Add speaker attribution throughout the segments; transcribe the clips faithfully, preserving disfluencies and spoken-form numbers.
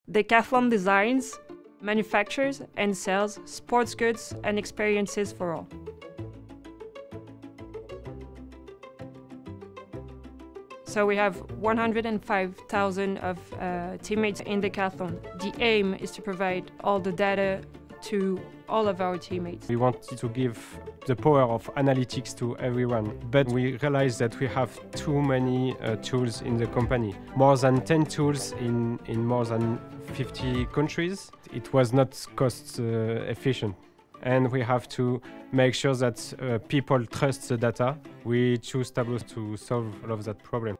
Speaker 1: Decathlon designs, manufactures and sells sports goods and experiences for all. So we have one hundred five thousand of uh, teammates in Decathlon. The aim is to provide all the data to all of our teammates.
Speaker 2: We want to give the power of analytics to everyone, but we realize that we have too many uh, tools in the company. More than ten tools in, in more than fifty countries. It was not cost uh, efficient. And we have to make sure that uh, people trust the data. We choose Tableau to solve all of that problem.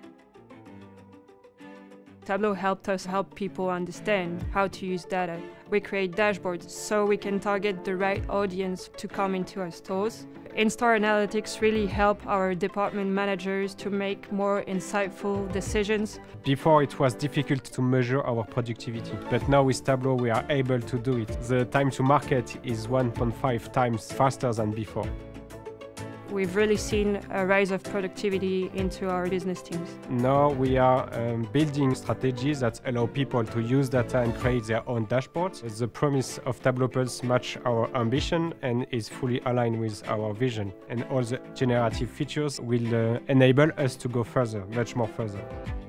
Speaker 1: Tableau helped us help people understand how to use data. We create dashboards so we can target the right audience to come into our stores. In-store analytics really help our department managers to make more insightful decisions.
Speaker 2: Before it was difficult to measure our productivity, but now with Tableau we are able to do it. The time to market is one point five times faster than before.
Speaker 1: We've really seen a rise of productivity into our business teams.
Speaker 2: Now we are um, building strategies that allow people to use data and create their own dashboards. The promise of Tableau Pulse match our ambition and is fully aligned with our vision. And all the generative features will uh, enable us to go further, much more further.